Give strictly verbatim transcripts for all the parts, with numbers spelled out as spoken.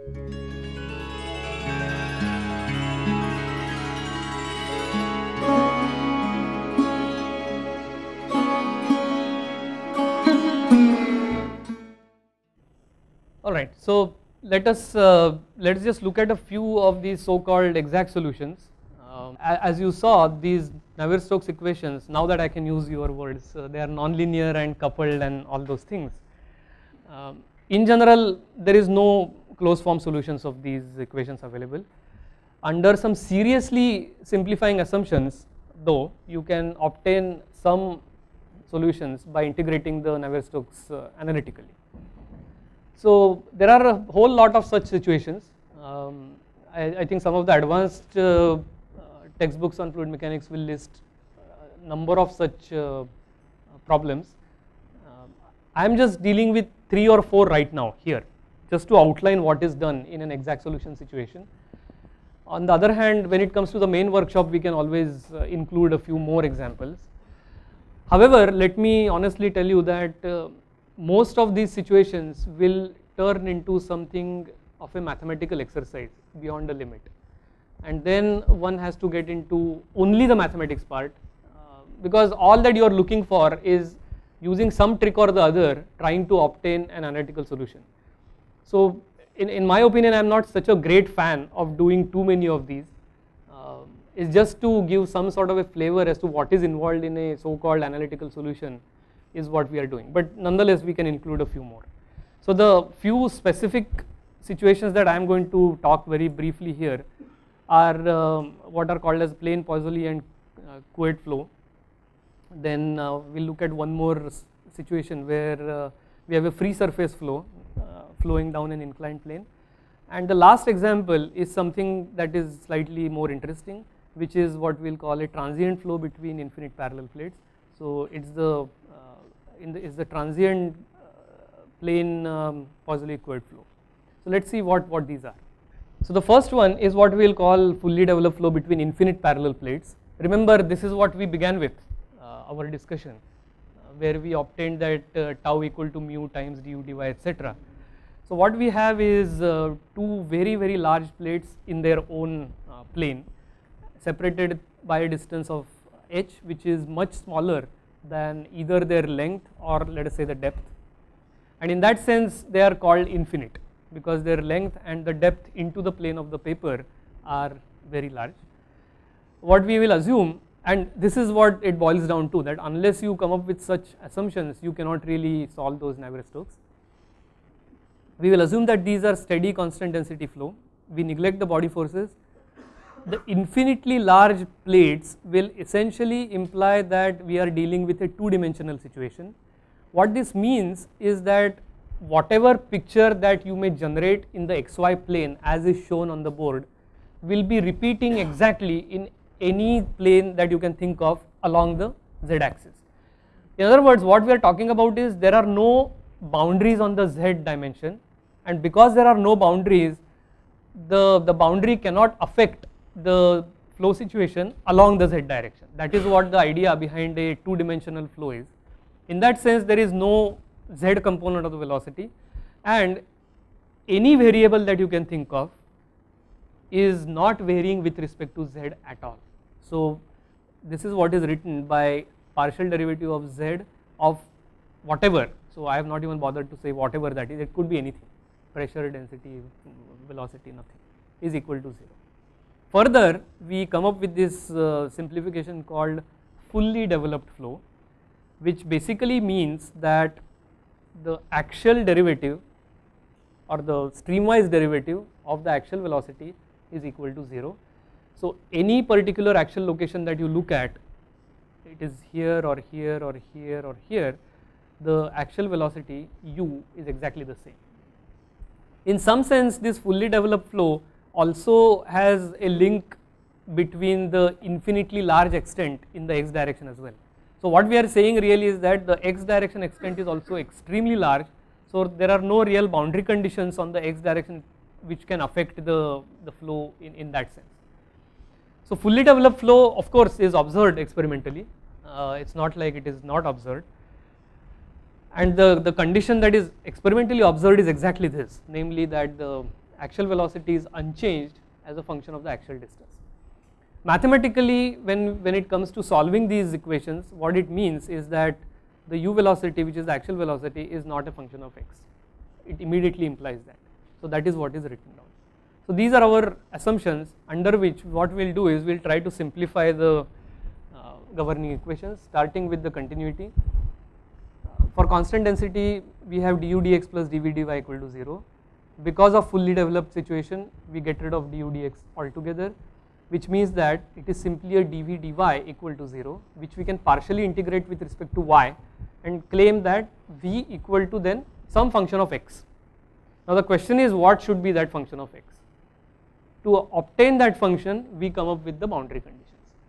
Alright, so let us uh, let us just look at a few of these so called exact solutions. Um, as you saw, these Navier-Stokes equations, now that I can use your words, uh, they are nonlinear and coupled and all those things. Um, in general, there is no closed form solutions of these equations available. Under some seriously simplifying assumptions though, you can obtain some solutions by integrating the Navier-Stokes uh, analytically. So there are a whole lot of such situations. Um, I, I think some of the advanced uh, uh, textbooks on fluid mechanics will list a number of such uh, problems. Uh, I am just dealing with three or four right now here, just to outline what is done in an exact solution situation. On the other hand, when it comes to the main workshop, we can always uh, include a few more examples. However, let me honestly tell you that uh, most of these situations will turn into something of a mathematical exercise beyond a limit, and then one has to get into only the mathematics part, uh, because all that you are looking for is using some trick or the other trying to obtain an analytical solution. So in, in my opinion, I am not such a great fan of doing too many of these. Uh, it's just to give some sort of a flavor as to what is involved in a so called analytical solution is what we are doing, but nonetheless we can include a few more. So the few specific situations that I am going to talk very briefly here are um, what are called as plane Poiseuille and uh, Couette flow. Then uh, we will look at one more situation where uh, we have a free surface flow uh, flowing down an inclined plane, and the last example is something that is slightly more interesting, which is what we will call a transient flow between infinite parallel plates. So it's the In the, is the transient uh, plane um, Poiseuille Couette flow. So let us see what, what these are. So the first one is what we will call fully developed flow between infinite parallel plates. Remember, this is what we began with uh, our discussion, uh, where we obtained that uh, tau equal to mu times du dy, et cetera. So what we have is uh, two very very large plates in their own uh, plane, separated by a distance of h, which is much smaller than either their length or let us say the depth, and in that sense they are called infinite because their length and the depth into the plane of the paper are very large. What we will assume, and this is what it boils down to, that unless you come up with such assumptions you cannot really solve those Navier-Stokes. We will assume that these are steady constant density flow, we neglect the body forces. The infinitely large plates will essentially imply that we are dealing with a two dimensional situation. What this means is that whatever picture that you may generate in the xy plane as is shown on the board will be repeating exactly in any plane that you can think of along the z axis. In other words, what we are talking about is there are no boundaries on the z dimension, and because there are no boundaries, the, the boundary cannot affect the flow situation along the z direction. That is what the idea behind a two dimensional flow is. In that sense, there is no z component of the velocity, and any variable that you can think of is not varying with respect to z at all. So this is what is written by partial derivative of z of whatever. So I have not even bothered to say whatever that is, it could be anything, pressure, density, velocity, nothing, is equal to zero. Further, we come up with this uh, simplification called fully developed flow, which basically means that the axial derivative or the streamwise derivative of the axial velocity is equal to zero. So any particular axial location that you look at, it is here or here or here or here, the axial velocity u is exactly the same. In some sense, this fully developed flow also has a link between the infinitely large extent in the x direction as well. So what we are saying really is that the x direction extent is also extremely large, so there are no real boundary conditions on the x direction which can affect the, the flow in, in that sense. So fully developed flow of course is observed experimentally, uh, it is not like it is not observed, and the, the condition that is experimentally observed is exactly this, namely that the actual velocity is unchanged as a function of the actual distance. Mathematically, when, when it comes to solving these equations, what it means is that the u velocity, which is the actual velocity, is not a function of x. It immediately implies that. So that is what is written down. So these are our assumptions under which what we will do is we will try to simplify the uh, governing equations, starting with the continuity. Uh, for constant density, we have du dx plus dv dy equal to zero. Because of fully developed situation, we get rid of du dx altogether, which means that it is simply a dv dy equal to zero, which we can partially integrate with respect to y and claim that v equal to then some function of x. Now the question is, what should be that function of x? To obtain that function, we come up with the boundary conditions.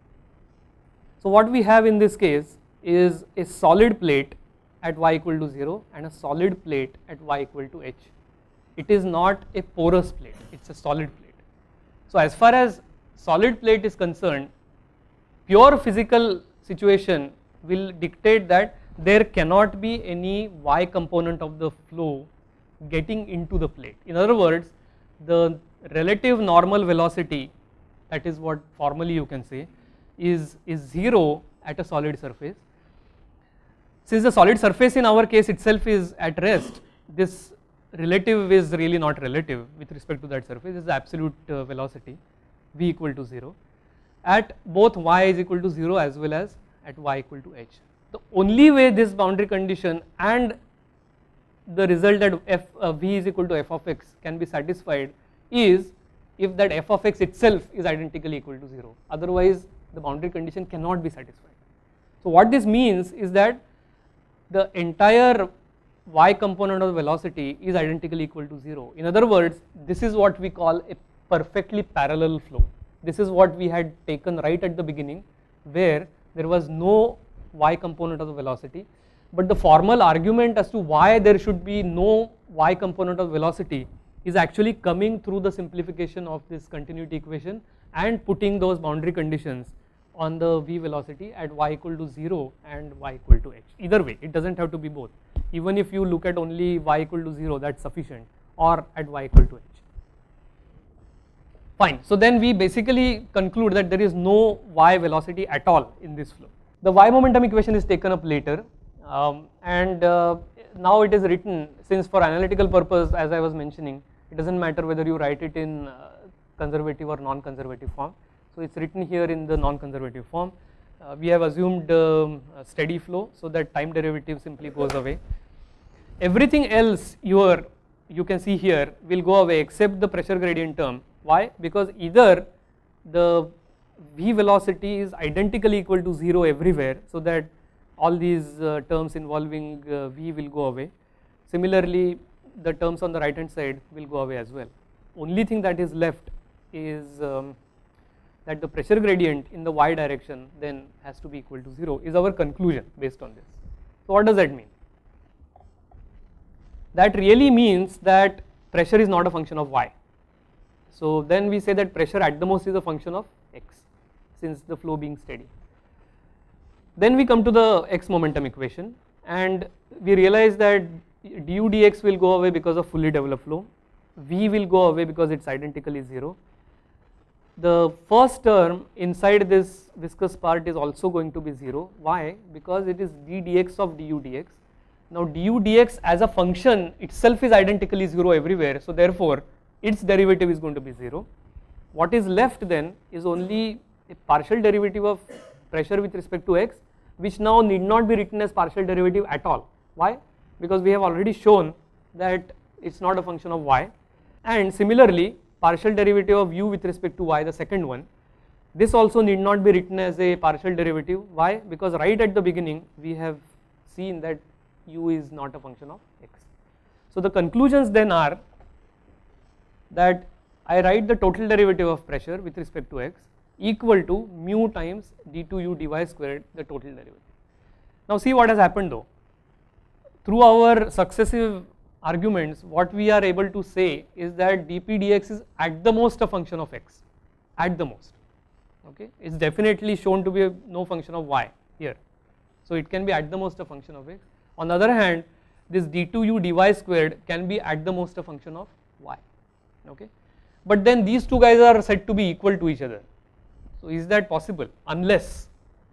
So what we have in this case is a solid plate at y equal to zero and a solid plate at y equal to h. It is not a porous plate, it is a solid plate. So as far as solid plate is concerned, pure physical situation will dictate that there cannot be any y component of the flow getting into the plate. In other words, the relative normal velocity, that is what formally you can say, is, is zero at a solid surface. Since the solid surface in our case itself is at rest, this relative is really not relative with respect to that surface, it is the absolute uh, velocity v equal to zero at both y is equal to zero as well as at y equal to h. The only way this boundary condition and the result that f uh, v is equal to f of x can be satisfied is if that f of x itself is identically equal to zero, otherwise the boundary condition cannot be satisfied. So what this means is that the entire y component of the velocity is identically equal to zero. In other words, this is what we call a perfectly parallel flow. This is what we had taken right at the beginning, where there was no y component of the velocity, but the formal argument as to why there should be no y component of velocity is actually coming through the simplification of this continuity equation and putting those boundary conditions on the v velocity at y equal to zero and y equal to h. Either way, it does not have to be both. Even if you look at only y equal to zero, that is sufficient, or at y equal to h. Fine. So then we basically conclude that there is no y velocity at all in this flow. The y momentum equation is taken up later, um, and uh, now it is written, since for analytical purpose, as I was mentioning, it does not matter whether you write it in uh, conservative or non-conservative form. So it is written here in the non-conservative form. Uh, we have assumed um, a steady flow, so that time derivative simply goes away. Everything else your you can see here will go away except the pressure gradient term. Why? Because either the v velocity is identically equal to zero everywhere, so that all these uh, terms involving uh, v will go away. Similarly, the terms on the right hand side will go away as well. Only thing that is left is um, that the pressure gradient in the y direction then has to be equal to zero, is our conclusion based on this. So what does that mean? That really means that pressure is not a function of y. So then we say that pressure at the most is a function of x, since the flow being steady. Then we come to the x momentum equation, and we realize that du dx will go away because of fully developed flow, v will go away because it is identically zero. The first term inside this viscous part is also going to be zero. Why? Because it is d dx of du dx. Now du dx as a function itself is identically zero everywhere, so therefore its derivative is going to be zero. What is left then is only a partial derivative of pressure with respect to x, which now need not be written as partial derivative at all. Why? Because we have already shown that it is not a function of y, and similarly partial derivative of u with respect to y, the second one, this also need not be written as a partial derivative. Why? Because right at the beginning we have seen that u is not a function of x. So the conclusions then are that I write the total derivative of pressure with respect to x equal to mu times d two u dy squared, the total derivative. Now see what has happened though. Through our successive arguments, what we are able to say is that dp dx is at the most a function of x, at the most. Okay, it is definitely shown to be a no function of y here, so it can be at the most a function of x. On the other hand, this d two u dy squared can be at the most a function of y. okay. But then these two guys are said to be equal to each other. So is that possible? Unless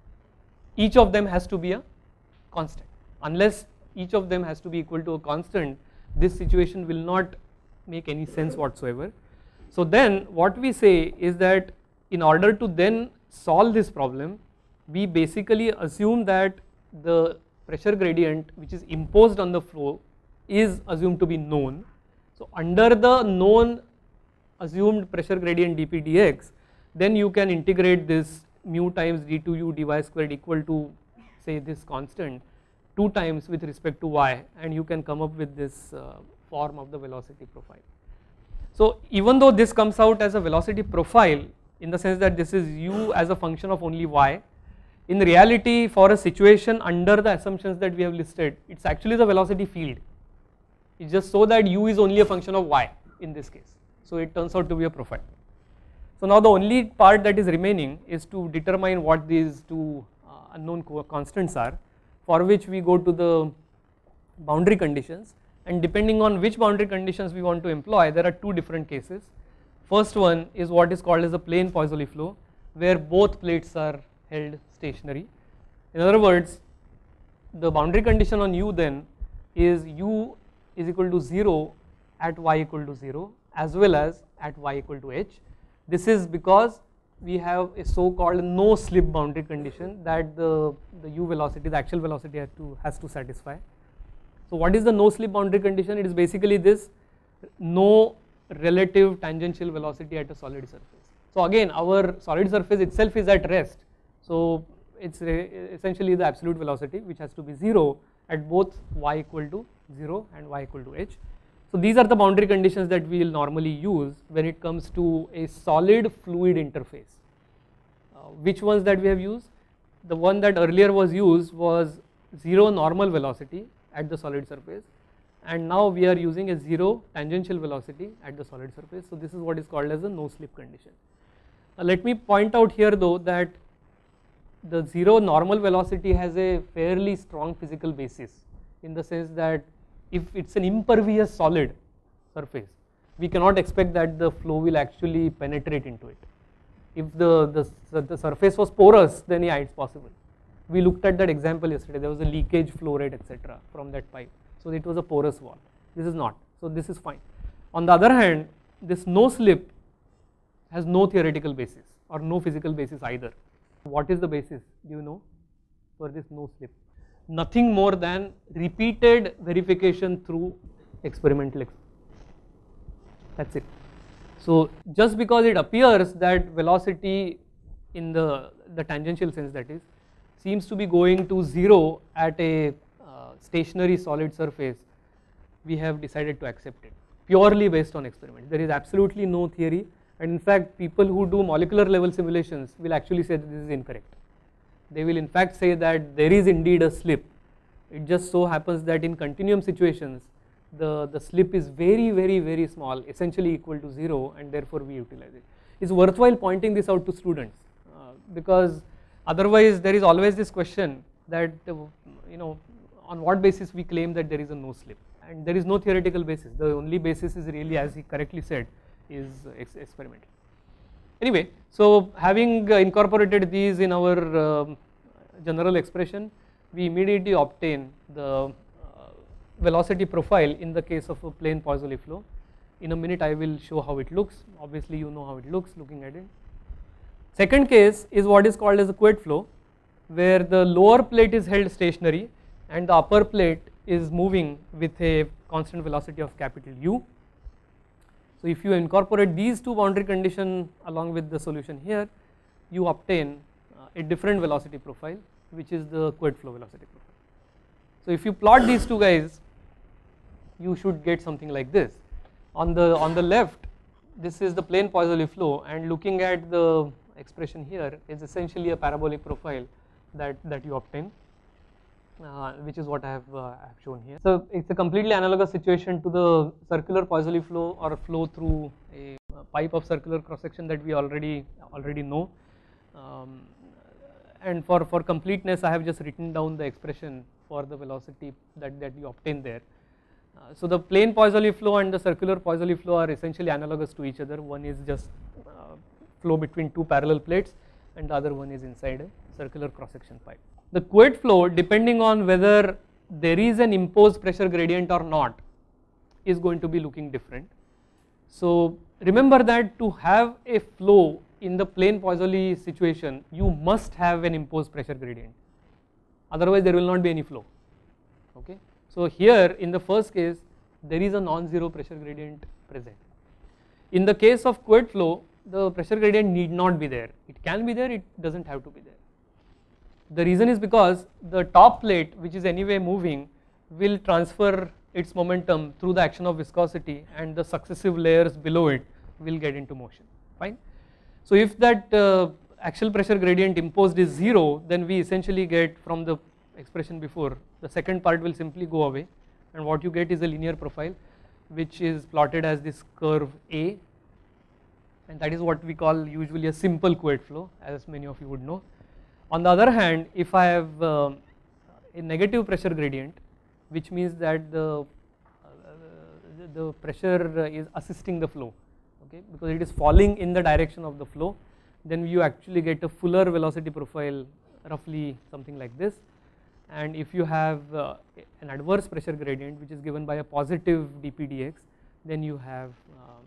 each of them has to be a constant. Unless each of them has to be equal to a constant, this situation will not make any sense whatsoever. So then what we say is that in order to then solve this problem, we basically assume that the pressure gradient which is imposed on the flow is assumed to be known. So under the known assumed pressure gradient dp dx, then you can integrate this mu times d two u dy squared equal to say this constant two times with respect to y, and you can come up with this uh, form of the velocity profile. So even though this comes out as a velocity profile in the sense that this is u as a function of only y, in reality for a situation under the assumptions that we have listed, it's actually the velocity field. It's just so that u is only a function of y in this case. So it turns out to be a profile. So now the only part that is remaining is to determine what these two uh, unknown constants are, for which we go to the boundary conditions, and depending on which boundary conditions we want to employ, there are two different cases. First one is what is called as a plane Poiseuille flow, where both plates are held stationary. In other words, the boundary condition on u then is u is equal to zero at y equal to zero as well as at y equal to h. This is because we have a so called no slip boundary condition that the, the u velocity, the actual velocity has to, has to satisfy. So what is the no slip boundary condition? It is basically this: no relative tangential velocity at a solid surface. So again our solid surface itself is at rest, so it's essentially the absolute velocity which has to be zero at both y equal to zero and y equal to h. So these are the boundary conditions that we will normally use when it comes to a solid fluid interface. Uh, which ones that we have used? The one that earlier was used was zero normal velocity at the solid surface, and now we are using a zero tangential velocity at the solid surface. So this is what is called as a no slip condition. Now let me point out here though that the zero normal velocity has a fairly strong physical basis, in the sense that if it's an impervious solid surface, we cannot expect that the flow will actually penetrate into it. If the, the, the surface was porous, then yeah, it's possible. We looked at that example yesterday, there was a leakage flow rate etc from that pipe, so it was a porous wall. This is not, so this is fine. On the other hand, this no slip has no theoretical basis or no physical basis either. What is the basis, do you know, for this no slip? Nothing more than repeated verification through experimental experiment. That's it. So just because it appears that velocity in the, the tangential sense, that is, seems to be going to zero at a uh, stationary solid surface, we have decided to accept it purely based on experiment. There is absolutely no theory, and in fact people who do molecular level simulations will actually say that this is incorrect. They will in fact say that there is indeed a slip. It just so happens that in continuum situations the, the slip is very very very small, essentially equal to zero, and therefore we utilize it. It's worthwhile pointing this out to students uh, because otherwise there is always this question that uh, you know, on what basis we claim that there is a no slip, and there is no theoretical basis. The only basis is really, as he correctly said, is ex experimental. Anyway, so having uh, incorporated these in our uh, general expression, we immediately obtain the uh, velocity profile in the case of a plane Poiseuille flow. In a minute I will show how it looks. Obviously you know how it looks looking at it. Second case is what is called as a quid flow, where the lower plate is held stationary and the upper plate is moving with a constant velocity of capital U. So if you incorporate these two boundary conditions along with the solution here, you obtain uh, a different velocity profile, which is the quid flow velocity profile. So if you plot these two guys, you should get something like this. On the on the left, this is the plane Poiseuille flow, and looking at the expression here is essentially a parabolic profile that that you obtain, uh, which is what I have, uh, I have shown here. So it's a completely analogous situation to the circular Poiseuille flow or flow through a, a pipe of circular cross section that we already already know. Um, and for for completeness, I have just written down the expression for the velocity that that you obtain there. Uh, so the plane Poiseuille flow and the circular Poiseuille flow are essentially analogous to each other. One is just uh, flow between two parallel plates and the other one is inside a circular cross section pipe. The Couette flow, depending on whether there is an imposed pressure gradient or not, is going to be looking different. So remember that to have a flow in the plane Poiseuille situation, you must have an imposed pressure gradient, otherwise there will not be any flow. Okay. So here in the first case there is a non-zero pressure gradient present. In the case of Couette flow, the pressure gradient need not be there. It can be there, it does not have to be there. The reason is because the top plate, which is anyway moving, will transfer its momentum through the action of viscosity and the successive layers below it will get into motion, fine. So if that uh, axial pressure gradient imposed is zero, then we essentially get from the expression before, the second part will simply go away and what you get is a linear profile which is plotted as this curve A, and that is what we call usually a simple Couette flow, as many of you would know. On the other hand, if I have uh, a negative pressure gradient, which means that the, uh, the pressure is assisting the flow, okay, because it is falling in the direction of the flow, then you actually get a fuller velocity profile, roughly something like this. And if you have uh, an adverse pressure gradient which is given by a positive dp dx, then you have um,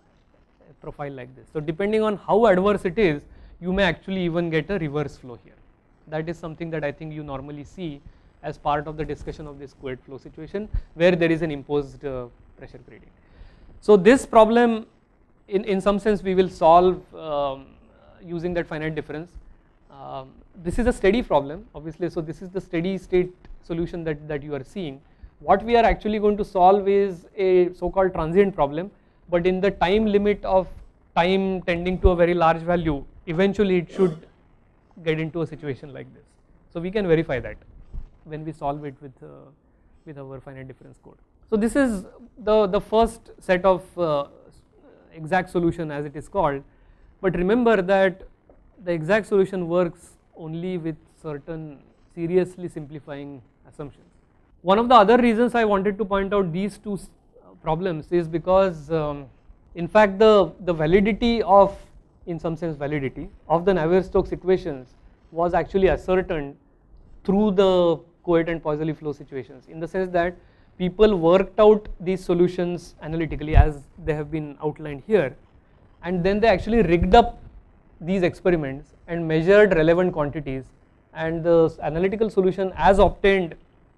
a profile like this. So depending on how adverse it is, you may actually even get a reverse flow here. That is something that I think you normally see as part of the discussion of this Couette flow situation where there is an imposed uh, pressure gradient. So this problem in, in some sense we will solve um, using that finite difference. Um, this is a steady problem obviously, so this is the steady state solution that, that you are seeing. What we are actually going to solve is a so called transient problem, but in the time limit of time tending to a very large value, eventually it should get into a situation like this. So we can verify that when we solve it with, uh, with our finite difference code. So this is the, the first set of uh, exact solution as it is called, but remember that the exact solution works only with certain seriously simplifying assumptions. One of the other reasons I wanted to point out these two problems is because um, in fact the, the validity of, in some sense validity of the Navier-Stokes equations was actually ascertained through the Couette and Poiseuille flow situations, in the sense that people worked out these solutions analytically as they have been outlined here, and then they actually rigged up these experiments and measured relevant quantities, and the analytical solution as obtained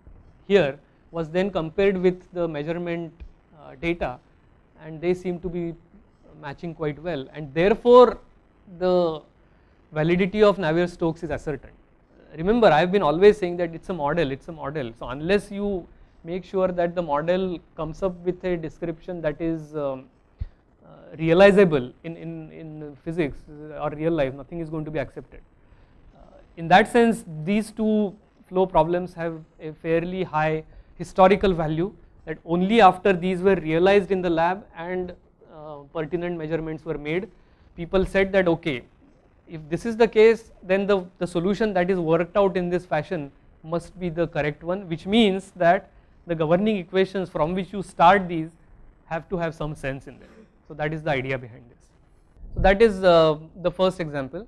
here was then compared with the measurement uh, data, and they seem to be matching quite well, and therefore the validity of Navier-Stokes is ascertained. Remember, I have been always saying that it's a model, it's a model. So unless you make sure that the model comes up with a description that is um, uh, realizable in, in, in physics or real life, nothing is going to be accepted. Uh, in that sense, these two flow problems have a fairly high historical value, that only after these were realized in the lab and uh, pertinent measurements were made, people said that okay, if this is the case, then the, the solution that is worked out in this fashion must be the correct one, which means that the governing equations from which you start these have to have some sense in them. So that is the idea behind this. So that is uh, the first example.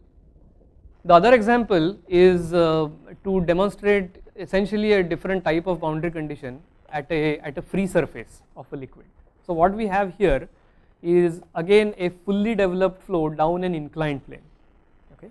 The other example is uh, to demonstrate essentially a different type of boundary condition at a, at a free surface of a liquid. So what we have here is again a fully developed flow down an inclined plane. Okay.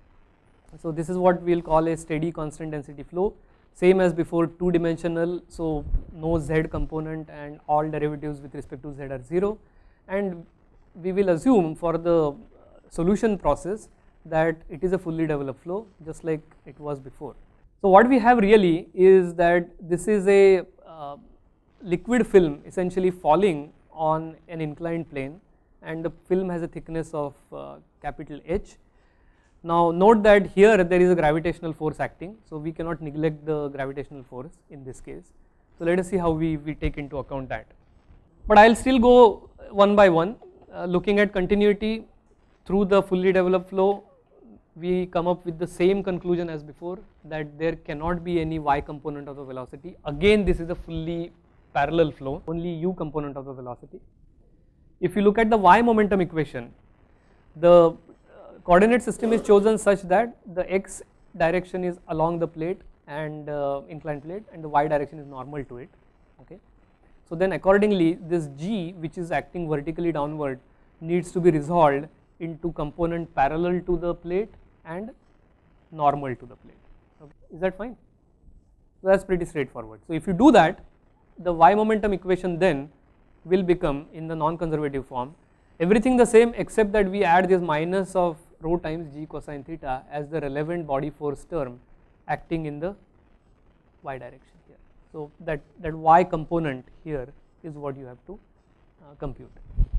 So this is what we will call a steady constant density flow, same as before, two dimensional, so no z component and all derivatives with respect to z are zero, and we will assume for the solution process that it is a fully developed flow just like it was before. So what we have really is that this is a uh, liquid film essentially falling on an inclined plane, and the film has a thickness of uh, capital H. Now note that here there is a gravitational force acting, so we cannot neglect the gravitational force in this case. So let us see how we, we take into account that. But I will still go one by one, uh, looking at continuity through the fully developed flow. We come up with the same conclusion as before, that there cannot be any y component of the velocity. Again, this is a fully parallel flow, only u component of the velocity. If you look at the y momentum equation, the coordinate system is chosen such that the x direction is along the plate and uh, inclined plate, and the y direction is normal to it. Okay. So then accordingly this g, which is acting vertically downward, needs to be resolved into component parallel to the plate and normal to the plate. Okay. Is that fine? So that's pretty straightforward. So if you do that, the y momentum equation then will become in the non-conservative form everything the same except that we add this minus of rho times g cosine theta as the relevant body force term acting in the y direction here. So that, that y component here is what you have to uh, compute.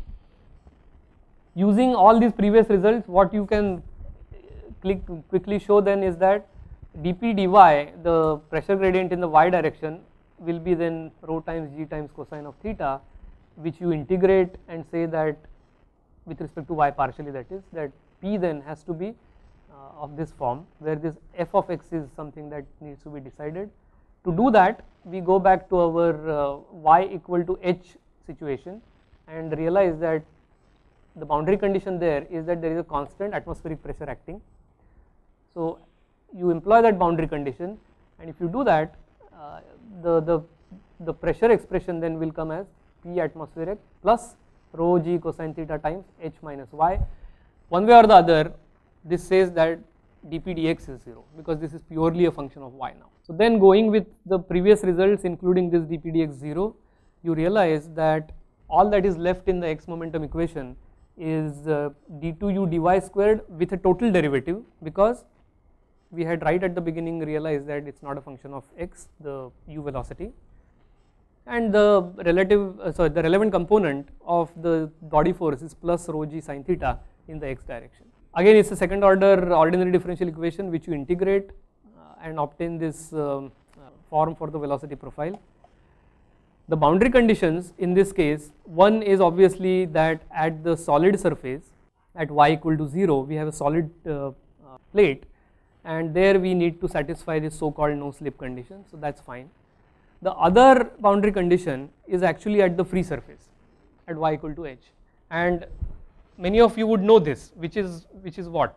Using all these previous results, what you can click, quickly show then is that dp dy, the pressure gradient in the y direction, will be then rho times g times cosine of theta, which you integrate and say that with respect to y partially, that is that p then has to be uh, of this form, where this f of x is something that needs to be decided. To do that, we go back to our uh, y equal to h situation and realize that the boundary condition there is that there is a constant atmospheric pressure acting. So you employ that boundary condition, and if you do that, uh, the, the, the pressure expression then will come as P atmospheric plus rho g cosine theta times h minus y. One way or the other, this says that dp dx is zero, because this is purely a function of y now. So then going with the previous results including this dp dx zero, you realize that all that is left in the x momentum equation is uh, d two u dy squared with a total derivative, because we had right at the beginning realized that it's not a function of x, the u velocity, and the relative uh, sorry the relevant component of the body force is plus rho g sine theta in the x direction. Again, it's a second order ordinary differential equation which you integrate uh, and obtain this um, uh, form for the velocity profile. The boundary conditions in this case, one is obviously that at the solid surface at y equal to zero, we have a solid uh, uh, plate, and there we need to satisfy this so called no slip condition, so that's fine. The other boundary condition is actually at the free surface at y equal to h, and many of you would know this, which is which is what?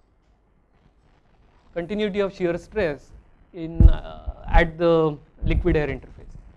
Continuity of shear stress in uh, at the liquid air interface.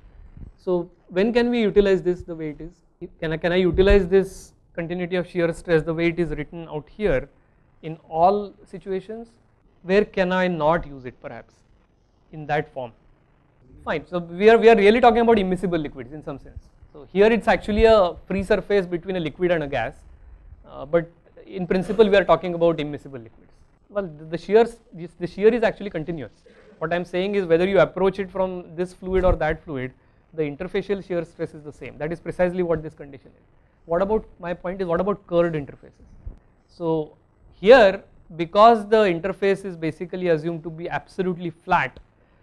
So when can we utilize this the way it is? Can I, can I utilize this continuity of shear stress the way it is written out here in all situations? Where can I not use it perhaps in that form? Fine, so we are, we are really talking about immiscible liquids in some sense. So here it's actually a free surface between a liquid and a gas, uh, but in principle we are talking about immiscible liquids. Well, the, the shear, the shear is actually continuous. What I am saying is whether you approach it from this fluid or that fluid, the interfacial shear stress is the same. That is precisely what this condition is. What about, my point is, what about curved interfaces? So here, because the interface is basically assumed to be absolutely flat,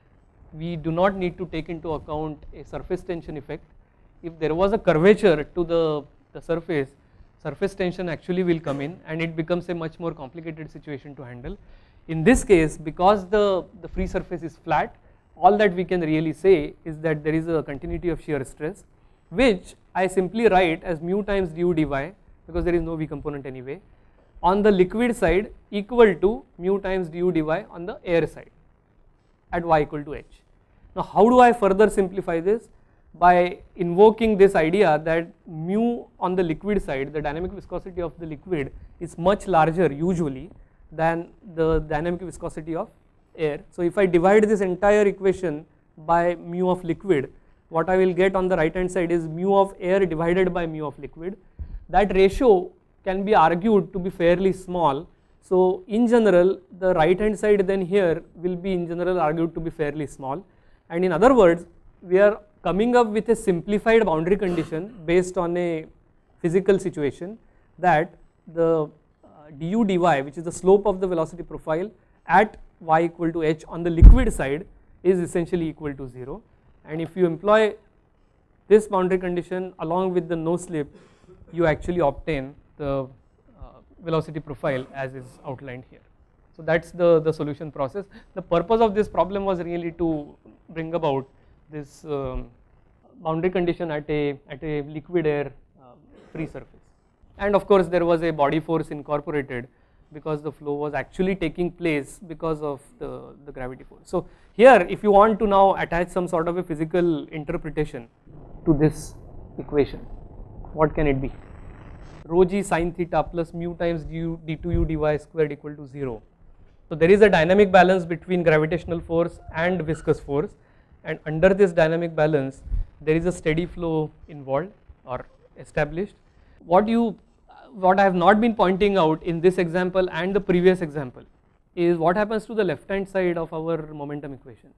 we do not need to take into account a surface tension effect. If there was a curvature to the, the surface, surface tension actually will come in and it becomes a much more complicated situation to handle. In this case, because the, the free surface is flat, all that we can really say is that there is a continuity of shear stress, which I simply write as mu times du dy, because there is no v component anyway, on the liquid side equal to mu times du dy on the air side at y equal to h. Now how do I further simplify this? By invoking this idea that mu on the liquid side, the dynamic viscosity of the liquid, is much larger usually than the dynamic viscosity of air. So if I divide this entire equation by mu of liquid, what I will get on the right hand side is mu of air divided by mu of liquid. That ratio can be argued to be fairly small. So in general, the right hand side then here will be in general argued to be fairly small, and in other words, we are coming up with a simplified boundary condition based on a physical situation that the uh, du dy, which is the slope of the velocity profile at y equal to h on the liquid side, is essentially equal to zero, and if you employ this boundary condition along with the no slip, you actually obtain the uh, velocity profile as is outlined here. So that's the, the solution process. The purpose of this problem was really to bring about this um, boundary condition at a at a liquid air uh, free surface, and of course there was a body force incorporated because the flow was actually taking place because of the, the gravity force. So here if you want to now attach some sort of a physical interpretation to this equation, what can it be? Rho g sin theta plus mu times du, d two u dy squared equal to zero. So there is a dynamic balance between gravitational force and viscous force, and under this dynamic balance there is a steady flow involved or established. What you what I have not been pointing out in this example and the previous example is what happens to the left hand side of our momentum equation.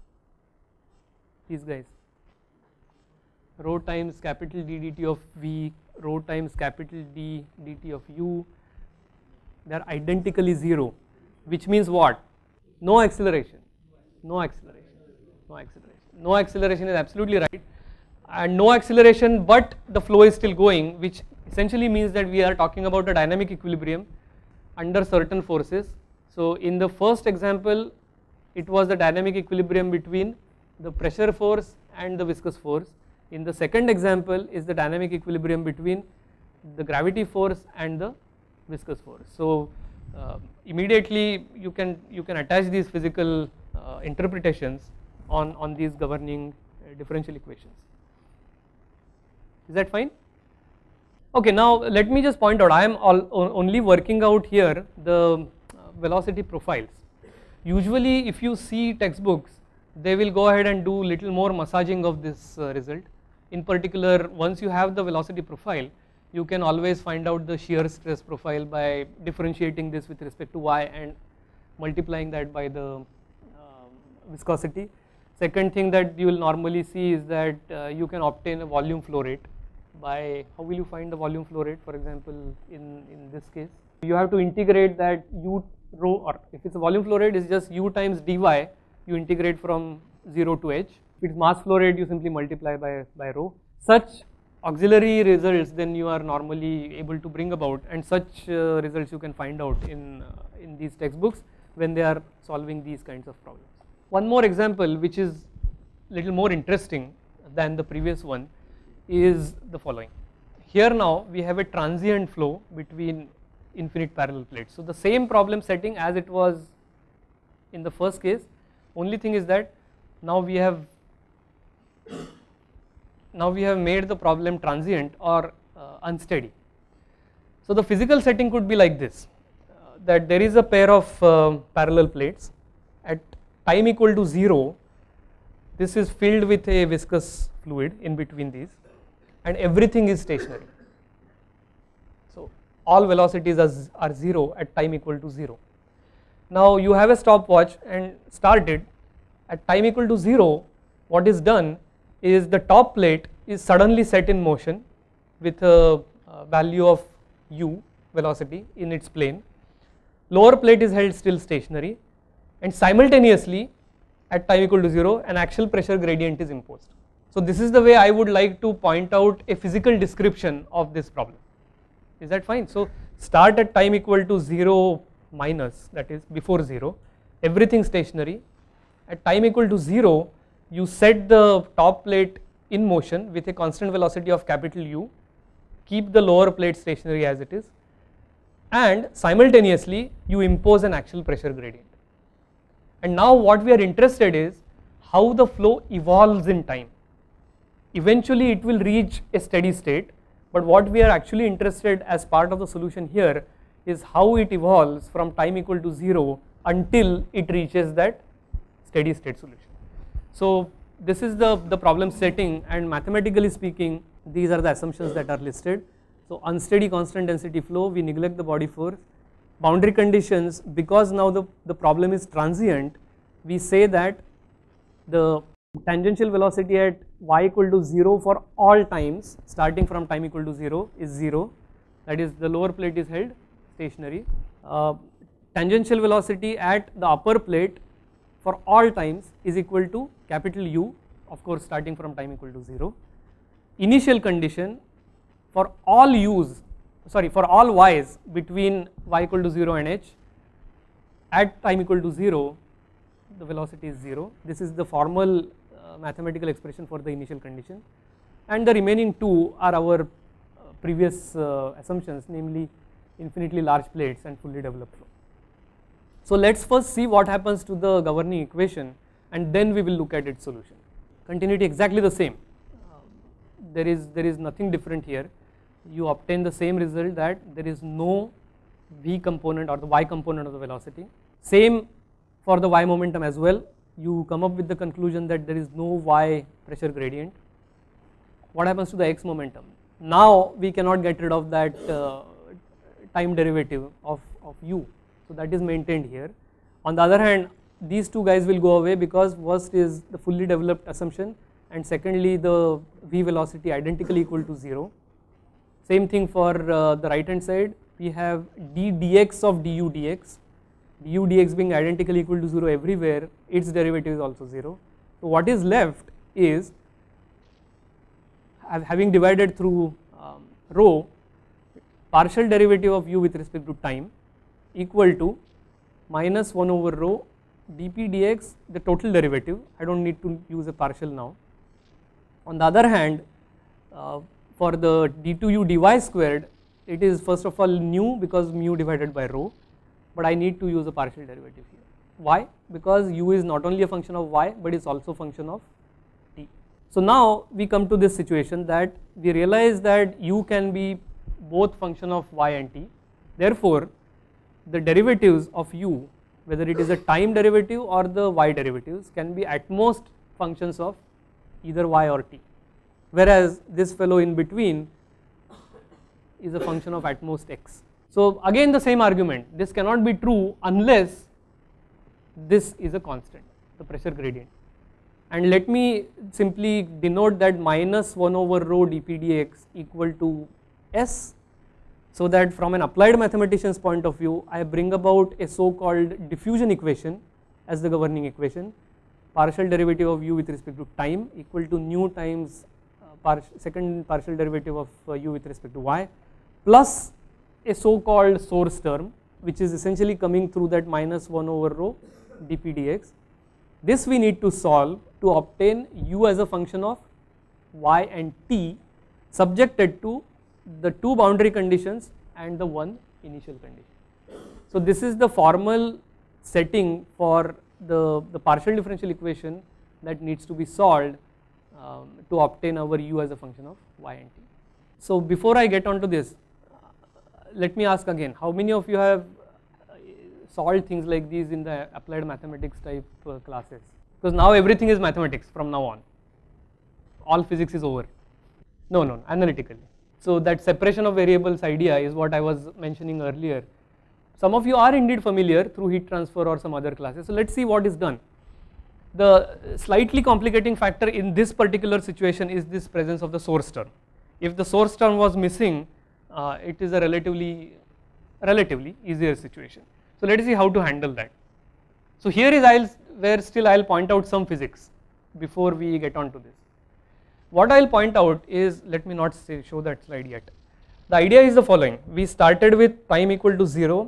These guys, rho times capital D dt of v, rho times capital D dt of u, they are identically zero, which means what? No acceleration, no acceleration, no acceleration, no acceleration is absolutely right, and no acceleration but the flow is still going, which essentially means that we are talking about a dynamic equilibrium under certain forces. So in the first example it was the dynamic equilibrium between the pressure force and the viscous force. In the second example is the dynamic equilibrium between the gravity force and the viscous force. So uh, immediately you can you can attach these physical uh, interpretations on, on these governing uh, differential equations. Is that fine? Okay, now let me just point out, I am all, only working out here the uh, velocity profiles. Usually if you see textbooks, they will go ahead and do little more massaging of this uh, result. In particular, once you have the velocity profile, you can always find out the shear stress profile by differentiating this with respect to y and multiplying that by the uh, viscosity. Second thing that you will normally see is that uh, you can obtain a volume flow rate by, how will you find the volume flow rate? For example, in, in this case, you have to integrate that u rho, or if it's a volume flow rate, it's just u times dy, you integrate from zero to h. If it's mass flow rate, you simply multiply by, by rho. Such auxiliary results then you are normally able to bring about, and such uh, results you can find out in, uh, in these textbooks when they are solving these kinds of problems. One more example which is little more interesting than the previous one is the following. Here now we have a transient flow between infinite parallel plates. So the same problem setting as it was in the first case, only thing is that now we have now we have made the problem transient or uh, unsteady. So the physical setting could be like this, uh, that there is a pair of uh, parallel plates at time equal to zero. This is filled with a viscous fluid in between these, and everything is stationary. So all velocities are, are zero at time equal to zero. Now you have a stopwatch and start it at time equal to zero. What is done is the top plate is suddenly set in motion with a, a value of u velocity in its plane. Lower plate is held still stationary, and simultaneously at time equal to zero an axial pressure gradient is imposed. So this is the way I would like to point out a physical description of this problem. Is that fine? So start at time equal to zero minus, that is before zero, everything stationary. At time equal to zero, you set the top plate in motion with a constant velocity of capital U, keep the lower plate stationary as it is, and simultaneously you impose an axial pressure gradient. And now what we are interested is how the flow evolves in time. Eventually it will reach a steady state, but what we are actually interested as part of the solution here is how it evolves from time equal to zero until it reaches that steady state solution. So this is the, the problem setting, and mathematically speaking these are the assumptions that are listed. So unsteady constant density flow, we neglect the body force. Boundary conditions, because now the, the problem is transient, we say that the tangential velocity at y equal to zero for all times starting from time equal to zero is zero, that is the lower plate is held stationary. Uh, tangential velocity at the upper plate for all times is equal to capital U, of course starting from time equal to zero. Initial condition for all u's, sorry for all y's between y equal to zero and h at time equal to zero, the velocity is zero. This is the formal uh, uh, mathematical expression for the initial condition, and the remaining two are our uh, previous uh, assumptions, namely infinitely large plates and fully developed flow. So let us first see what happens to the governing equation, and then we will look at its solution. Continuity exactly the same, uh, there is there is nothing different here. You obtain the same result, that there is no v component or the y component of the velocity. Same for the y momentum as well, you come up with the conclusion that there is no y pressure gradient. What happens to the x momentum? Now we cannot get rid of that uh, time derivative of, of u, so that is maintained here. On the other hand, these two guys will go away, because first is the fully developed assumption, and secondly the v velocity identically equal to zero. Same thing for uh, the right hand side, we have d dx of du dx, du dx being identically equal to zero everywhere, its derivative is also zero. So what is left is, having divided through um, rho, partial derivative of u with respect to time equal to minus one over rho dp dx, the total derivative, I do not need to use a partial now. On the other hand, uh, for the d two u dy squared, it is first of all nu, because mu divided by rho, but I need to use a partial derivative here. Why? Because u is not only a function of y, but it is also a function of t. So now we come to this situation that we realize that u can be both function of y and t. Therefore, the derivatives of u, whether it is a time derivative or the y derivatives, can be at most functions of either y or t, whereas this fellow in between is a function of at most x. So again the same argument, this cannot be true unless this is a constant, the pressure gradient. And let me simply denote that minus one over rho dp dx equal to s, so that from an applied mathematician's point of view, I bring about a so called diffusion equation as the governing equation, partial derivative of u with respect to time equal to nu times uh, par second partial derivative of uh, u with respect to y, plus a so called source term, which is essentially coming through that minus one over rho dp dx. This we need to solve to obtain u as a function of y and t, subjected to the two boundary conditions and the one initial condition. So this is the formal setting for the, the partial differential equation that needs to be solved um, to obtain our u as a function of y and t. So before I get on to this, uh, let me ask again, how many of you have uh, solved things like these in the applied mathematics type uh, classes? Because now everything is mathematics from now on, all physics is over. No, no, analytically. So that separation of variables idea is what I was mentioning earlier. Some of you are indeed familiar through heat transfer or some other classes. So let's see what is done. The slightly complicating factor in this particular situation is this presence of the source term. If the source term was missing, uh, it is a relatively, relatively easier situation. So let us see how to handle that. So here is I'll, where still I'll point out some physics before we get on to this. What I'll point out is, let me not say, show that slide yet. The idea is the following: we started with time equal to zero,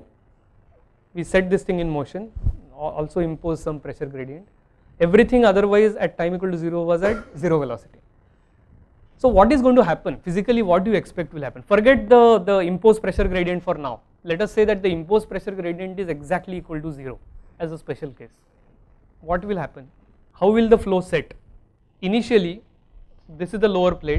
we set this thing in motion, also impose some pressure gradient. Everything otherwise at time equal to zero was at zero velocity. So what is going to happen physically? What do you expect will happen? Forget the, the imposed pressure gradient for now. Let us say that the imposed pressure gradient is exactly equal to zero as a special case. What will happen? How will the flow set? Initially, this is the lower plate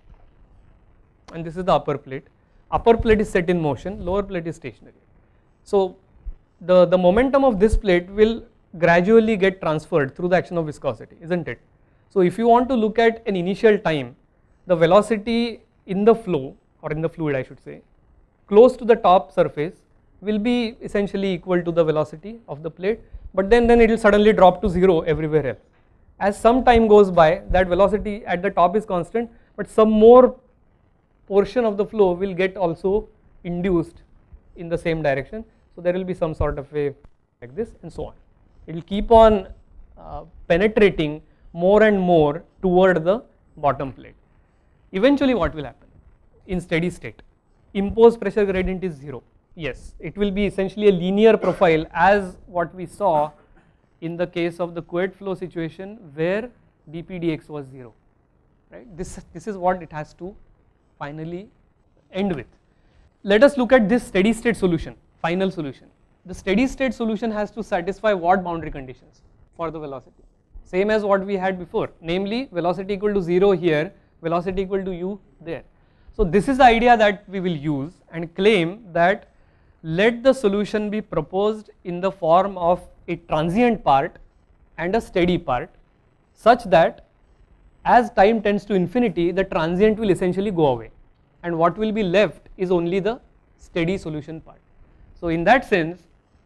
and this is the upper plate. Upper plate is set in motion, lower plate is stationary. So the, the momentum of this plate will gradually get transferred through the action of viscosity, isn't it? So if you want to look at an initial time, the velocity in the flow, or in the fluid I should say, close to the top surface will be essentially equal to the velocity of the plate, but then, then it will suddenly drop to zero everywhere else. As some time goes by, that velocity at the top is constant, but some more portion of the flow will get also induced in the same direction. So there will be some sort of wave like this and so on. It will keep on uh, penetrating more and more toward the bottom plate. Eventually what will happen in steady state? Imposed pressure gradient is zero. Yes, it will be essentially a linear profile as what we saw in the case of the Couette flow situation, where dp dx was zero, right? This, this is what it has to finally end with. Let us look at this steady state solution, final solution. The steady state solution has to satisfy what boundary conditions for the velocity? Same as what we had before, namely velocity equal to zero here, velocity equal to u there. So this is the idea that we will use and claim that let the solution be proposed in the form of a transient part and a steady part, such that as time tends to infinity, the transient will essentially go away, and what will be left is only the steady solution part. So in that sense,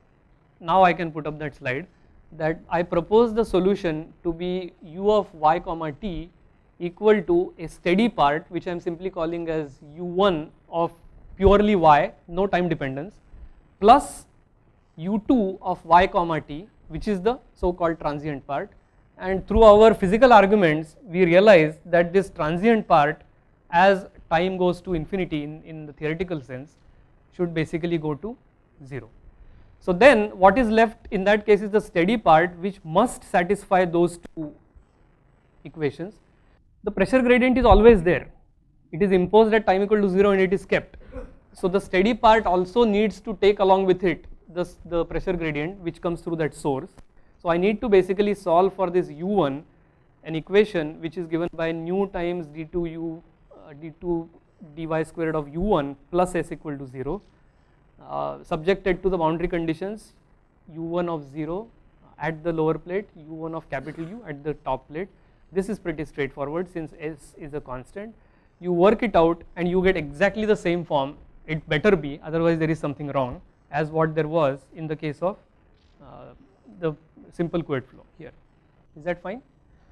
now I can put up that slide, that I propose the solution to be u of y comma t equal to a steady part, which I am simply calling as u one of purely y, no time dependence, plus u two of y comma t, which is the so called transient part. And through our physical arguments, we realize that this transient part, as time goes to infinity in, in the theoretical sense, should basically go to zero. So then what is left in that case is the steady part, which must satisfy those two equations. The pressure gradient is always there, it is imposed at time equal to zero and it is kept. So the steady part also needs to take along with it the, the pressure gradient which comes through that source. So I need to basically solve for this u one, an equation which is given by nu times d two u uh, d two dy squared of u one plus s equal to zero, uh, subjected to the boundary conditions u one of zero at the lower plate, u one of capital U at the top plate. This is pretty straightforward since s is a constant. You work it out and you get exactly the same form, it better be, otherwise there is something wrong, as what there was in the case of uh, the simple fluid flow here. Is that fine?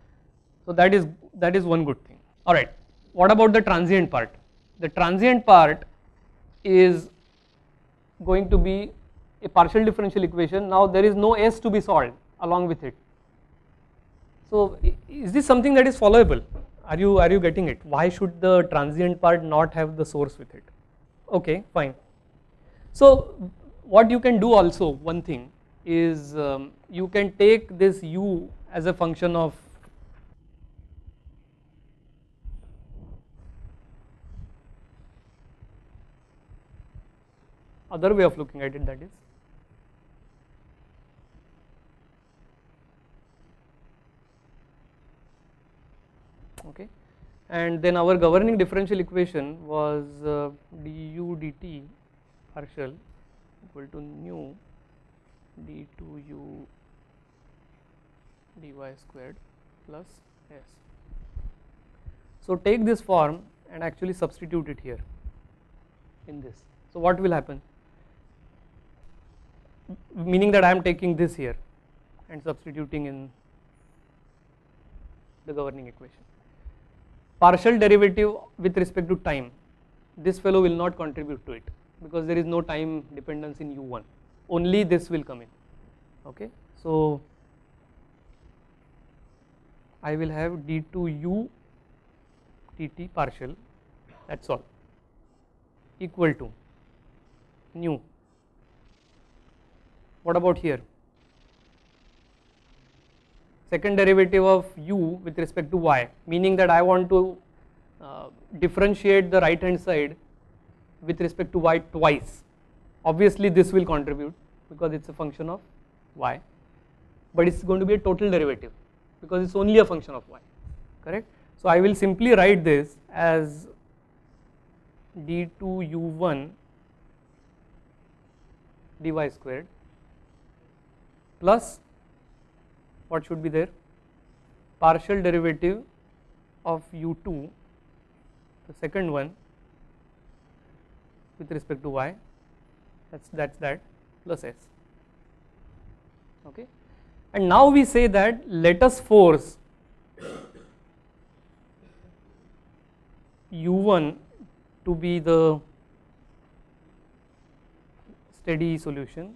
So that is that is one good thing. Alright, what about the transient part? The transient part is going to be a partial differential equation. Now there is no s to be solved along with it. So is this something that is followable? Are you are you getting it? Why should the transient part not have the source with it? Okay, fine. So what you can do also, one thing is um, you can take this u as a function of other way of looking at it, that is okay, and then our governing differential equation was uh, du dt partial equal to nu d two u dy squared plus s. So take this form and actually substitute it here in this. So what will happen? Meaning that I am taking this here and substituting in the governing equation. Partial derivative with respect to time, this fellow will not contribute to it because there is no time dependence in u one, only this will come in. Okay, so I will have d two u dt partial, that's all, equal to nu. What about here? Second derivative of u with respect to y, meaning that I want to uh, differentiate the right hand side with respect to y twice. Obviously this will contribute because it's a function of y, but it's going to be a total derivative because it's only a function of y, correct? So I will simply write this as d two u one dy squared plus what should be there, partial derivative of u two, the second one with respect to y, that's that's that, plus s. Okay, and now we say that let us force u one to be the steady solution,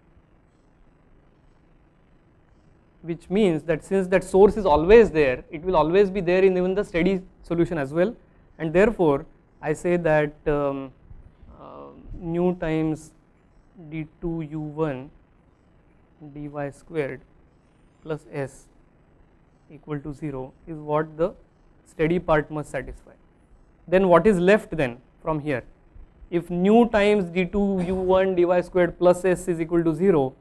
which means that since that source is always there, it will always be there in even the steady solution as well, and therefore I say that um, uh, nu times d two u one dy squared plus s equal to zero is what the steady part must satisfy. Then what is left then from here? If nu times d two u one dy squared plus s is equal to zero,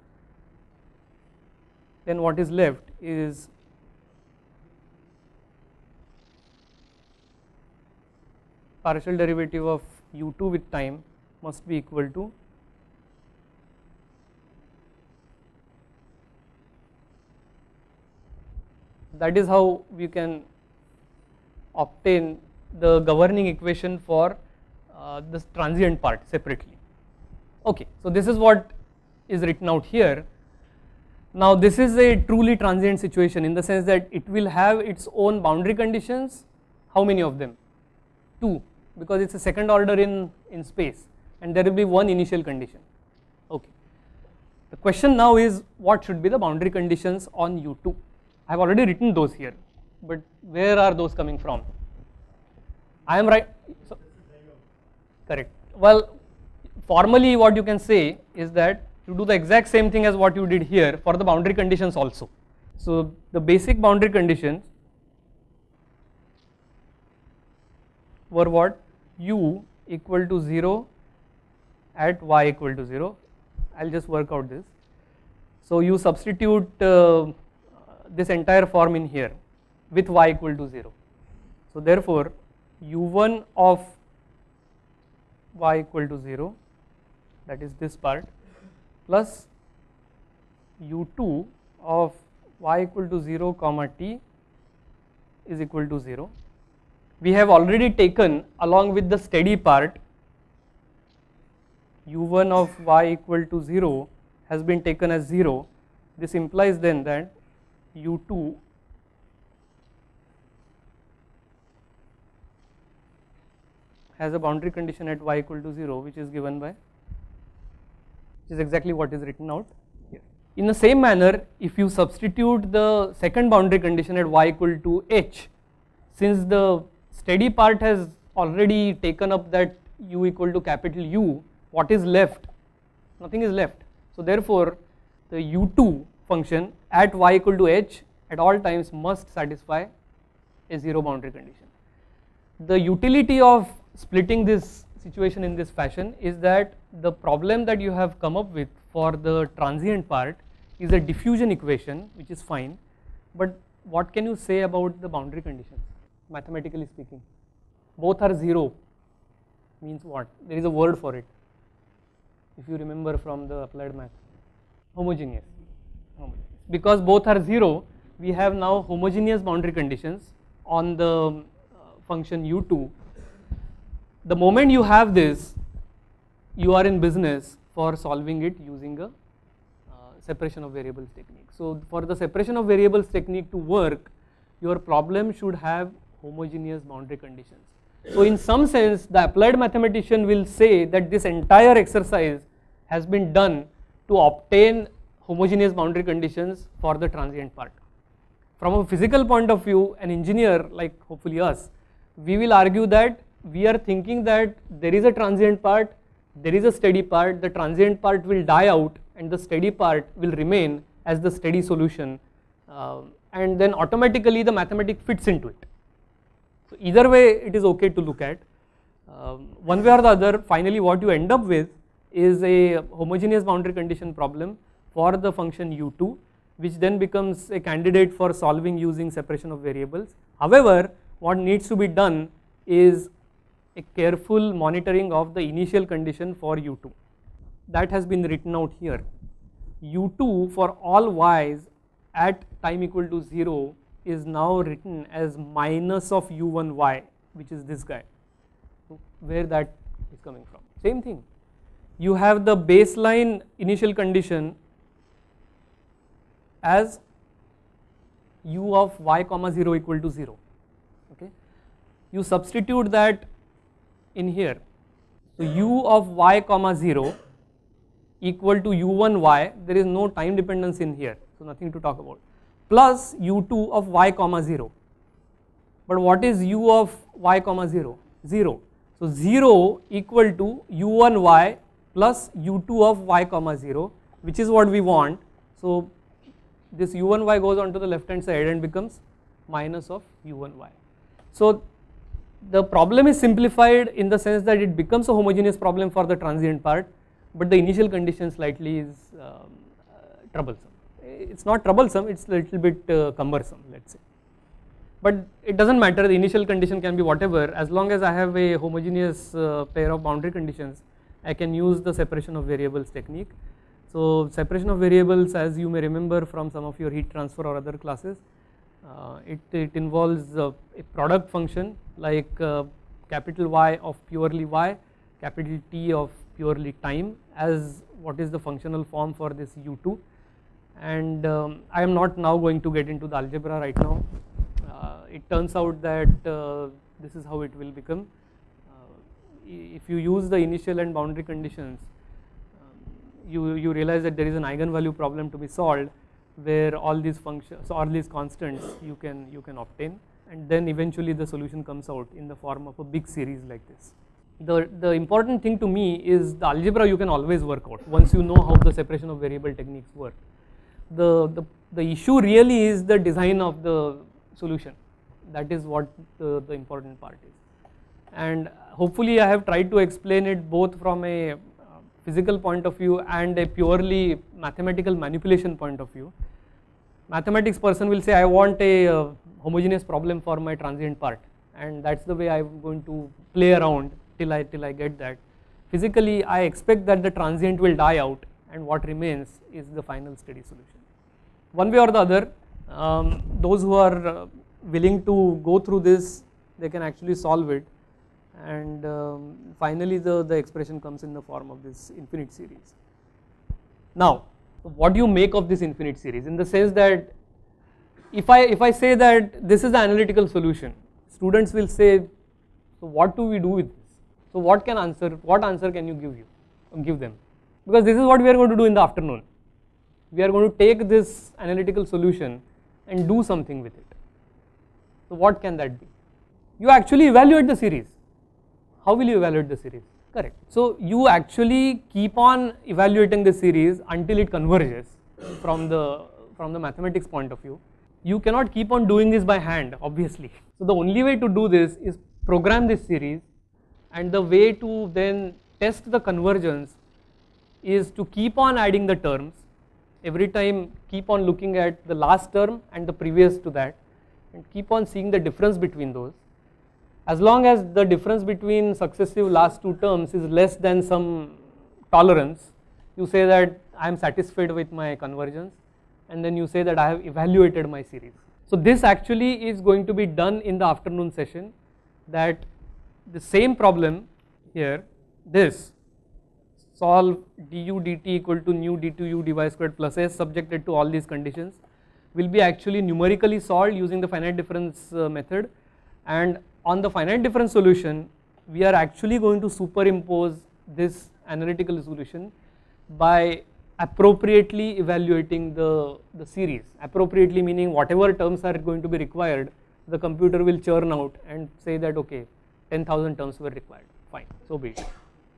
then what is left is partial derivative of u two with time must be equal to that is how we can obtain the governing equation for uh, this transient part separately. Okay, so this is what is written out here. Now this is a truly transient situation in the sense that it will have its own boundary conditions. How many of them? Two, because it's a second order in, in space, and there will be one initial condition. Okay. The question now is what should be the boundary conditions on u two? I have already written those here, but where are those coming from? I am right, so, correct. Well, formally what you can say is that you do the exact same thing as what you did here for the boundary conditions also. So the basic boundary conditions were what? U equal to zero at y equal to zero. I will just work out this. So you substitute uh, this entire form in here with y equal to zero. So therefore u one of y equal to zero, that is this part, plus u two of y equal to zero comma t is equal to zero. We have already taken along with the steady part u one of y equal to zero has been taken as zero. This implies then that u two has a boundary condition at y equal to zero, which is given by, which is exactly what is written out here. In the same manner, if you substitute the second boundary condition at y equal to h, since the steady part has already taken up that u equal to capital U, what is left? Nothing is left. So therefore the u two function at y equal to h at all times must satisfy a zero boundary condition. The utility of splitting this situation in this fashion is that the problem that you have come up with for the transient part is a diffusion equation, which is fine, but what can you say about the boundary conditions mathematically speaking? Both are zero means what? There is a word for it, if you remember from the applied math. Homogeneous. Homogeneous. Because both are zero, we have now homogeneous boundary conditions on the uh, function u two. The moment you have this, you are in business for solving it using a uh, separation of variables technique. So for the separation of variables technique to work, your problem should have homogeneous boundary conditions. So in some sense, the applied mathematician will say that this entire exercise has been done to obtain homogeneous boundary conditions for the transient part. From a physical point of view, an engineer like hopefully us, we will argue that we are thinking that there is a transient part, there is a steady part, the transient part will die out and the steady part will remain as the steady solution, uh, and then automatically the mathematics fits into it. So either way it is okay to look at. Um, one way or the other, finally what you end up with is a homogeneous boundary condition problem for the function u two, which then becomes a candidate for solving using separation of variables. However, what needs to be done is a careful monitoring of the initial condition for u two. That has been written out here. u two for all y's at time equal to zero is now written as minus of u one y, which is this guy. Where that is coming from? Same thing. You have the baseline initial condition as u of y comma zero equal to zero. Okay. You substitute that in here. So u of y comma zero equal to u one y, there is no time dependence in here, so nothing to talk about, plus u two of y comma zero. But what is u of y comma zero? zero. So zero equal to u one y plus u two of y comma zero, which is what we want. So this u one y goes on to the left hand side and becomes minus of u one y. So the problem is simplified in the sense that it becomes a homogeneous problem for the transient part, but the initial condition slightly is um, uh, troublesome. It's not troublesome, it's a little bit uh, cumbersome, let's say. But it doesn't matter, the initial condition can be whatever, as long as I have a homogeneous uh, pair of boundary conditions, I can use the separation of variables technique. So separation of variables, as you may remember from some of your heat transfer or other classes, uh, it, it involves uh, a product function like uh, capital Y of purely Y, capital T of purely time as what is the functional form for this u two, and um, I am not now going to get into the algebra right now. Uh, it turns out that uh, this is how it will become. Uh, if you use the initial and boundary conditions, um, you, you realize that there is an eigenvalue problem to be solved where all these functions, all these constants you can, you can obtain, and then eventually the solution comes out in the form of a big series like this. The, the important thing to me is the algebra you can always work out once you know how the separation of variable techniques work. The, the, the issue really is the design of the solution. That is what the, the important part is, and hopefully I have tried to explain it both from a uh, physical point of view and a purely mathematical manipulation point of view. Mathematics person will say I want a uh, homogeneous problem for my transient part, and that's the way I'm going to play around till I, till I get that. Physically I expect that the transient will die out and what remains is the final steady solution. One way or the other, um, those who are uh, willing to go through this, they can actually solve it, and um, finally the, the expression comes in the form of this infinite series. Now what do you make of this infinite series, in the sense that if I, if I say that this is the analytical solution, students will say, so what do we do with this? So what can answer, what answer can you give you, give them? Because this is what we are going to do in the afternoon. We are going to take this analytical solution and do something with it. So what can that be? You actually evaluate the series. How will you evaluate the series? Correct. So you actually keep on evaluating the series until it converges from the, from the mathematics point of view. You cannot keep on doing this by hand, obviously. So the only way to do this is program this series, and the way to then test the convergence is to keep on adding the terms. Every time keep on looking at the last term and the previous to that, and keep on seeing the difference between those. As long as the difference between successive last two terms is less than some tolerance, you say that I am satisfied with my convergence, and then you say that I have evaluated my series. So this actually is going to be done in the afternoon session, that the same problem here, this solve du dt equal to nu d two u dy squared plus s subjected to all these conditions, will be actually numerically solved using the finite difference uh, method, and on the finite difference solution we are actually going to superimpose this analytical solution by appropriately evaluating the, the series. Appropriately meaning whatever terms are going to be required, the computer will churn out and say that okay, ten thousand terms were required, fine, so be it.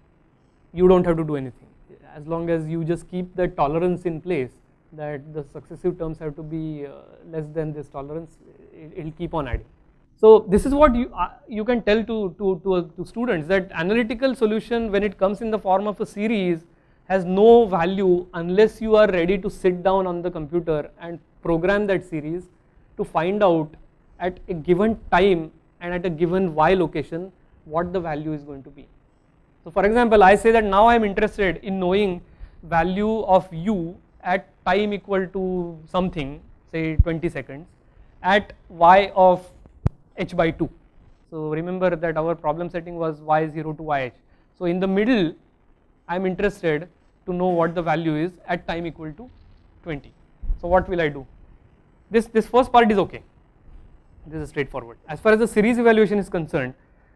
You don't have to do anything, as long as you just keep that tolerance in place, that the successive terms have to be uh, less than this tolerance, it will keep on adding. So this is what you, uh, you can tell to, to, to, uh, to students, that analytical solution when it comes in the form of a series has no value unless you are ready to sit down on the computer and program that series to find out at a given time and at a given y location what the value is going to be. So for example, I say that now I am interested in knowing value of u at time equal to something, say twenty seconds, at y of h by two. So remember that our problem setting was y zero to yh. So in the middle I am interested to know what the value is at time equal to twenty. So what will I do? This, this first part is okay, this is straightforward. As far as the series evaluation is concerned,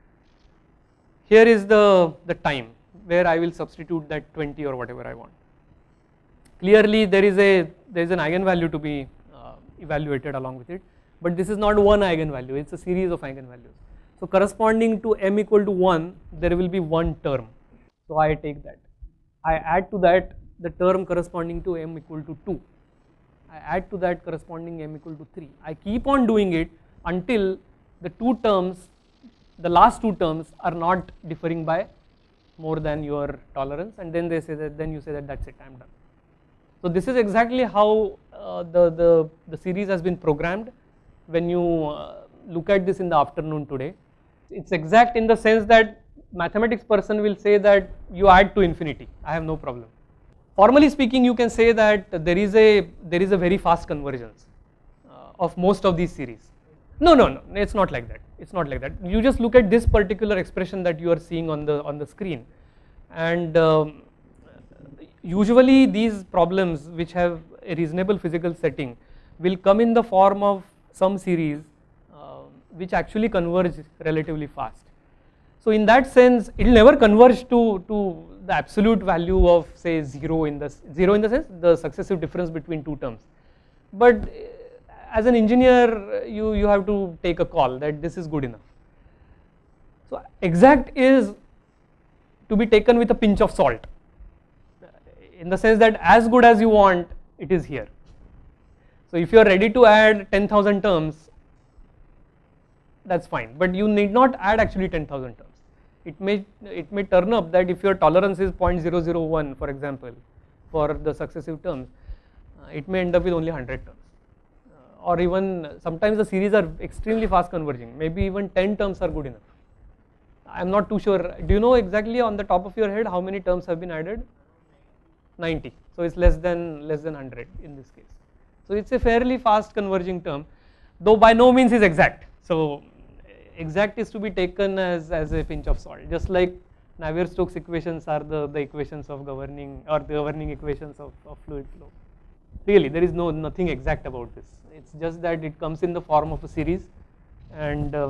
here is the, the time where I will substitute that twenty or whatever I want. Clearly there is a, there is an eigenvalue to be uh, evaluated along with it, but this is not one eigenvalue, it is a series of eigenvalues. So corresponding to m equal to one, there will be one term, so I take that. I add to that the term corresponding to m equal to two, I add to that corresponding m equal to three. I keep on doing it until the two terms, the last two terms are not differing by more than your tolerance, and then they say that, then you say that that's it, I'm done. So this is exactly how uh, the, the, the series has been programmed when you uh, look at this in the afternoon today. It's exact in the sense that mathematics person will say that you add to infinity, I have no problem. Formally speaking, you can say that there is a, there is a very fast convergence uh, of most of these series. No, no, no, it's not like that. It's not like that. You just look at this particular expression that you are seeing on the on the screen, and um, usually these problems which have a reasonable physical setting will come in the form of some series uh, which actually converge relatively fast. So in that sense, it will never converge to to the absolute value of say zero in the zero in the sense the successive difference between two terms, but as an engineer, you, you have to take a call that this is good enough. So exact is to be taken with a pinch of salt, in the sense that as good as you want, it is here. So if you are ready to add ten thousand terms, that's fine, but you need not add actually ten thousand terms. It may, it may turn up that if your tolerance is zero point zero zero one, for example, for the successive terms, uh, it may end up with only one hundred terms. Or even sometimes the series are extremely fast converging, maybe even ten terms are good enough. I am not too sure. Do you know exactly on the top of your head how many terms have been added? ninety. So it's less than less than one hundred in this case. So it's a fairly fast converging term, though by no means is exact. So exact is to be taken as, as a pinch of salt, just like Navier-Stokes equations are the, the equations of governing or the governing equations of, of fluid flow. Really, there is no nothing exact about this. It's just that it comes in the form of a series, and uh,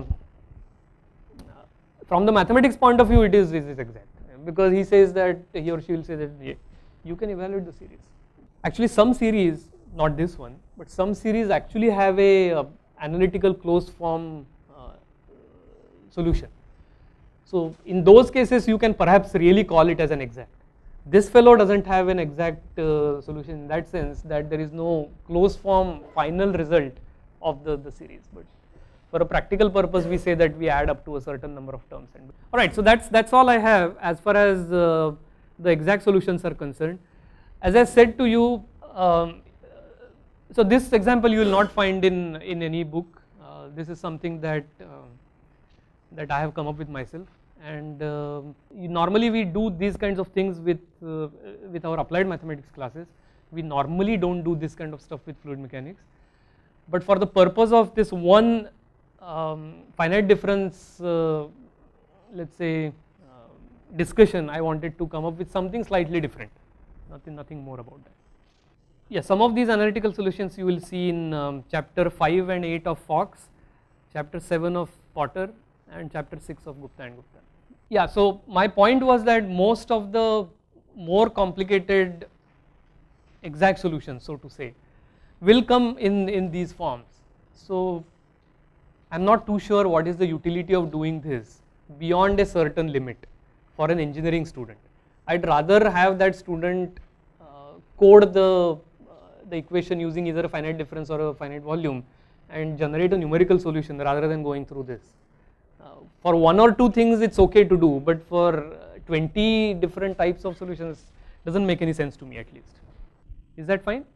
from the mathematics point of view, it is, it is exact, because he says that he or she will say that yeah, you can evaluate the series. Actually, some series, not this one, but some series actually have a uh, analytical closed form uh, solution. So in those cases, you can perhaps really call it as an exact. This fellow doesn't have an exact uh, solution in that sense that there is no closed form final result of the, the series, but for a practical purpose we say that we add up to a certain number of terms. And alright, so that's, that's all I have as far as uh, the exact solutions are concerned. As I said to you, um, so this example you will not find in, in any book. Uh, this is something that, uh, that I have come up with myself. And uh, normally we do these kinds of things with, uh, with our applied mathematics classes. We normally don't do this kind of stuff with fluid mechanics. But for the purpose of this one um, finite difference, uh, let's say, uh, discussion, I wanted to come up with something slightly different. Nothing, nothing more about that. Yeah, some of these analytical solutions you will see in um, chapter five and eight of Fox, chapter seven of Potter, and chapter six of Gupta and Gupta. Yeah, so my point was that most of the more complicated exact solutions, so to say, will come in, in these forms. So I am not too sure what is the utility of doing this beyond a certain limit for an engineering student. I would rather have that student uh, code the, uh, the equation using either a finite difference or a finite volume and generate a numerical solution rather than going through this. For one or two things it's okay to do, but for twenty different types of solutions doesn't make any sense to me at least. Is that fine?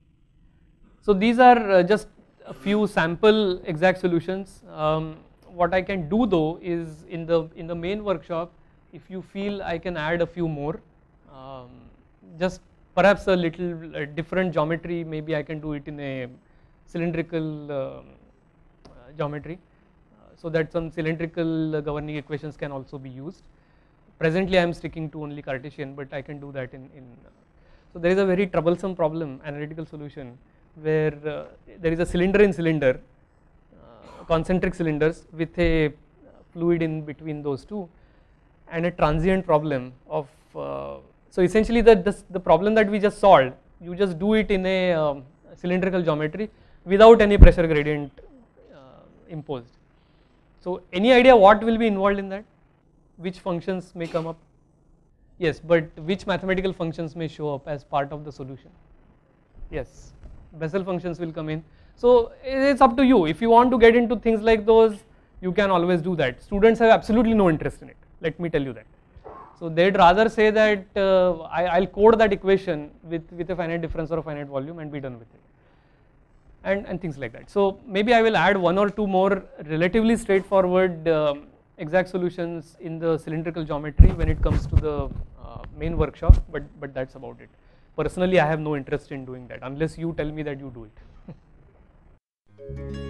So these are just a few sample exact solutions. Um, what I can do though is in the in the main workshop, if you feel I can add a few more, um, just perhaps a little uh, different geometry, maybe I can do it in a cylindrical uh, geometry. So that some cylindrical governing equations can also be used. Presently I am sticking to only Cartesian, but I can do that in, in uh, so there is a very troublesome problem, analytical solution, where uh, there is a cylinder in cylinder, uh, concentric cylinders with a fluid in between those two, and a transient problem of, uh, so essentially the, the, the problem that we just solved, you just do it in a um, cylindrical geometry without any pressure gradient uh, imposed. So any idea what will be involved in that? Which functions may come up? Yes, but which mathematical functions may show up as part of the solution? Yes, Bessel functions will come in. So it's up to you. If you want to get into things like those, you can always do that. Students have absolutely no interest in it, let me tell you that. So they'd rather say that uh, I, I'll code that equation with, with a finite difference or a finite volume and be done with it, and, and things like that. So maybe I will add one or two more relatively straightforward um, exact solutions in the cylindrical geometry when it comes to the uh, main workshop, but, but that's about it. Personally, I have no interest in doing that unless you tell me that you do it.